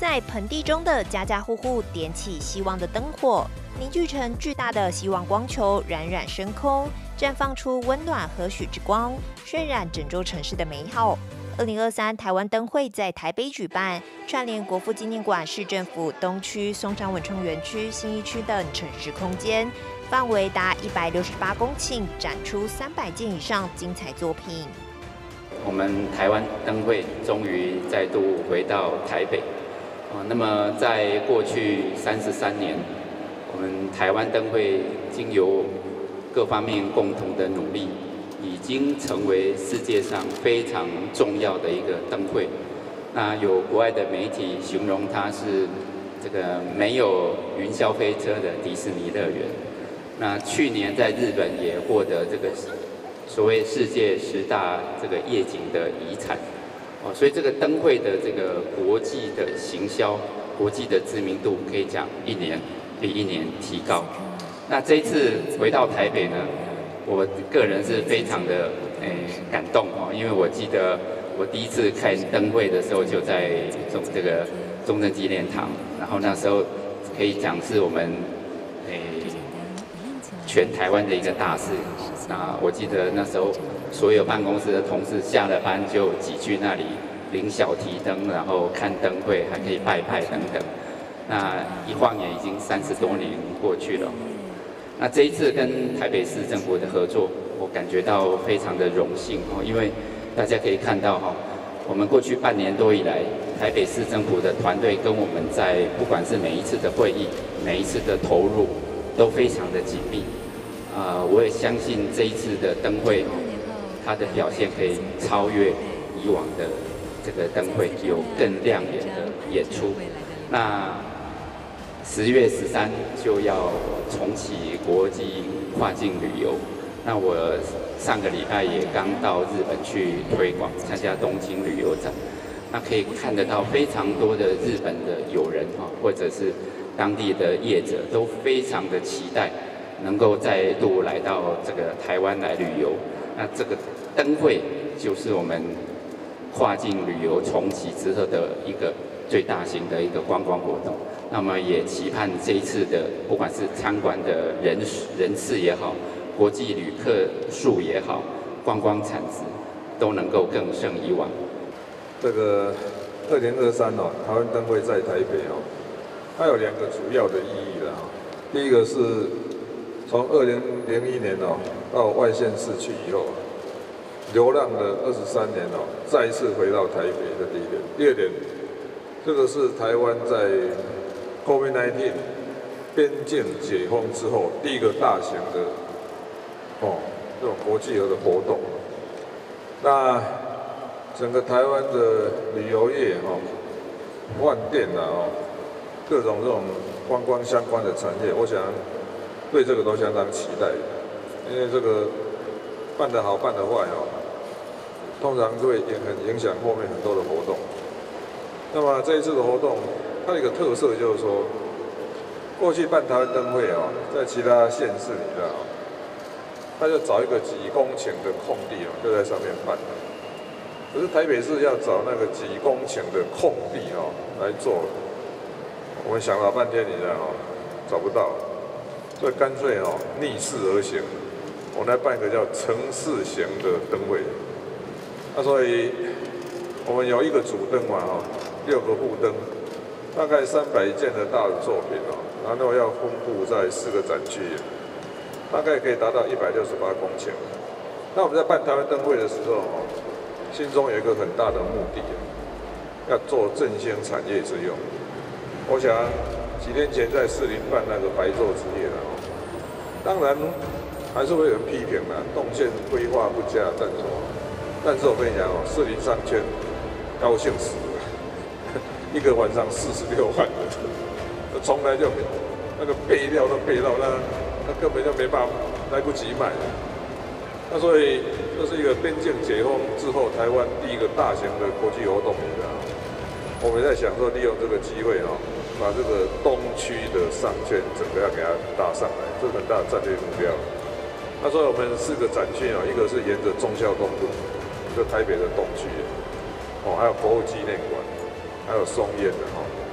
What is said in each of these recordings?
在盆地中的家家户户点起希望的灯火，凝聚成巨大的希望光球，冉冉升空，绽放出温暖和煦之光，渲染整座城市的美好。2023台湾灯会在台北举办，串联国父纪念馆、市政府、东区、松山文创园区、信义区等城市空间，范围达168公顷，展出300件以上精彩作品。 我们台湾灯会终于再度回到台北。那么在过去33年，我们台湾灯会经由各方面共同的努力，已经成为世界上非常重要的一个灯会。那有国外的媒体形容它是这个没有云霄飞车的迪士尼乐园。那去年在日本也获得这个所谓世界10大这个夜景的遗产。所以这个灯会的这个国际的行销、国际的知名度，可以讲一年比一年提高。那这一次回到台北呢，我个人是非常的感动哦，因为我记得我第一次看灯会的时候就在这个中正纪念堂，然后那时候可以讲是我们全台湾的一个大事。那我记得那时候所有办公室的同事下了班就挤去那里领小提灯，然后看灯会，还可以拜拜等等。那一晃眼已经30多年过去了。那这一次跟台北市政府的合作，我感觉到非常的荣幸哦，因为大家可以看到哈，我们过去半年多以来，台北市政府的团队跟我们在不管是每一次的会议、每一次的投入，都非常的紧密。我也相信这一次的灯会，它的表现可以超越以往的这个灯会，有更亮眼的演出。那10月13就要重启国际跨境旅游。那我上个礼拜也刚到日本去推广，参加东京旅游展。那可以看得到非常多的日本的友人或者是当地的业者都非常的期待，能够再度来到这个台湾来旅游。那这个灯会就是我们跨境旅游重启之后的一个最大型的一个观光活动。那么也期盼这一次的不管是参观的人次也好，国际旅客数也好，观光产值都能够更胜以往。 这个2023台湾灯会在台北它有2个主要的意义了第一个是从2001年到外县市去以后，流浪了23年再一次回到台北的第一点。第二点，这个是台湾在 COVID-19 边境解封之后第一个大型的这种国际的活动。那整个台湾的旅游业饭店各种这种观光相关的产业，我想对这个都相当期待，因为这个办得好办得坏通常会很影响后面很多的活动。那么这一次的活动，它的一个特色就是说，过去办台湾灯会在其他县市里他就找一个几公顷的空地就在上面办。可是台北市要找那个几公顷的空地来做，我们想了半天找不到。所以干脆逆势而行，我们来办一个叫城市型的灯会。所以我们有一个主灯嘛6个副灯，大概300件的大的作品然后要分布在4个展区，大概可以达到168公顷。那我们在办台湾灯会的时候心中有一个很大的目的，要做振兴产业之用。我想几天前在士林办那个白昼之夜当然还是会有人批评动线规划不佳但是我跟你讲士林商圈高兴死了，一个晚上46万人，从来就没那个备料都备到那根本就没办法来不及买。那所以这是一个边境解封之后台湾第一个大型的国际活动我们在想说利用这个机会把这个东区的商圈整个要给它搭上来，这是很大的战略目标。那所以我们4个展区一个是沿着忠孝东路，就台北的东区还有国父纪念馆，还有松烟的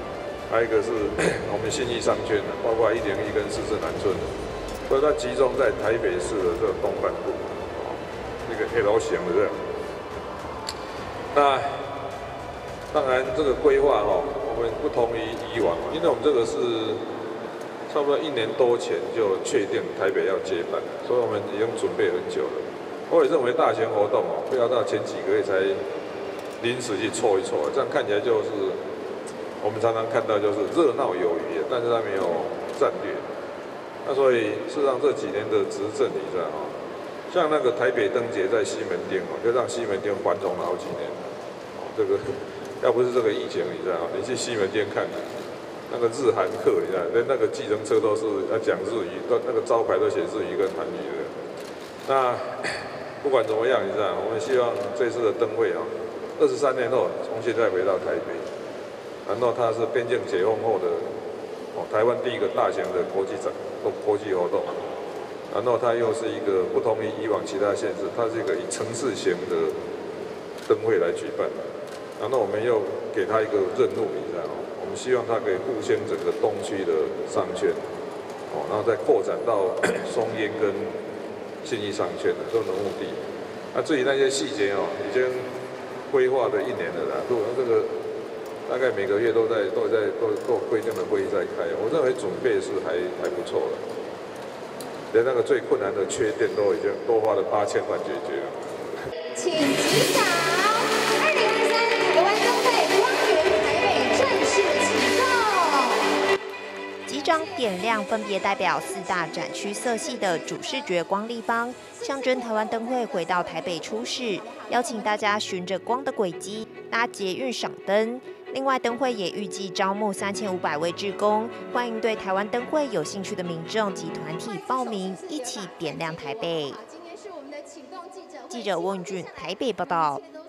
还有一个是我们信义商圈的，包括101跟四四南村的，所以它集中在台北市的这个东半部，一个 L 型的这样。那当然这个规划我们不同于以往，因为我们这个是差不多1年多前就确定台北要接办，所以我们已经准备很久了。我也认为大型活动不要到前几个月才临时去凑一凑，这样看起来就是我们常常看到就是热闹有余，但是它没有战略。那所以事实上这几年的执政，你知道像那个台北灯节在西门町就让西门町繁荣了好几年。这个要不是这个疫情，你知道你去西门町看看，那个日韩客，你知道连那个计程车都是要讲日语，那个招牌都写日语跟韩语的。那不管怎么样，你知道，我们希望这次的灯会23年后重新再回到台北，然后它是边境解封后的台湾第一个大型的国际活动，然后它又是一个不同于以往其他县市，它是一个以城市型的灯会来举办，然后我们又给它一个任务，你知道我们希望它可以复兴整个东区的商圈，然后再扩展到松烟跟信义商圈的这种目的。那至于那些细节已经规划了1年了啦。如果这个大概每个月都规定的会议在开，我认为准备是还不错的，连那个最困难的缺电都已经多花了8000万解决了。 请击掌！2023台湾灯会光源台北正式启动。 几张点亮分别代表4大展区色系的主视觉光立方，象征台湾灯会回到台北出世，邀请大家循着光的轨迹搭捷运赏灯。另外，灯会也预计招募3500位志工，欢迎对台湾灯会有兴趣的民众及团体报名，一起点亮台北。记者翁允俊台北报道。